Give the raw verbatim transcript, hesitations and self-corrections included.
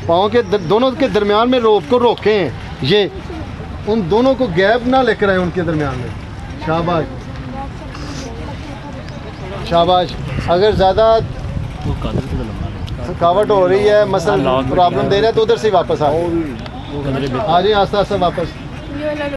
पाँव के दर, दोनों के दरमियान में रोप को रोकें, ये उन दोनों को गैप ना लेकर आए उनके दरमियान में। शाबाश शाबाश। अगर ज़्यादा थकावट हो रही है, मसल प्रॉब्लम दे रहा है, तो उधर से वापस आ जाए। आ जाइए आस्ता आस्ता वापस।